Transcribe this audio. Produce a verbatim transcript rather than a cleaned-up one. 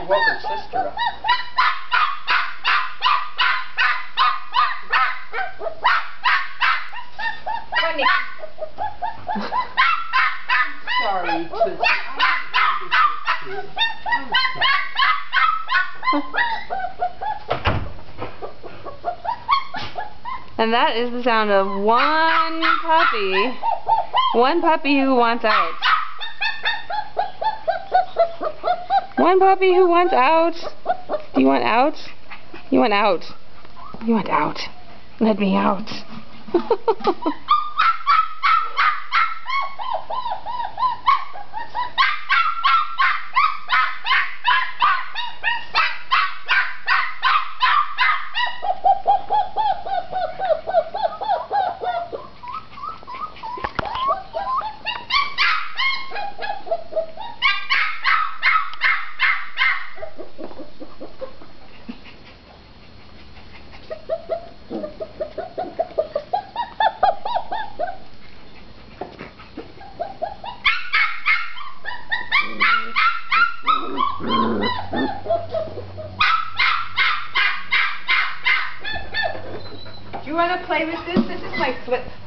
woke her sister up. Funny. Sorry, Tootsie. And that is the sound of one puppy. One puppy who wants out. One puppy who wants out. Do you want out? You want out. You want out. Let me out. Do you want to play with this? This is my flip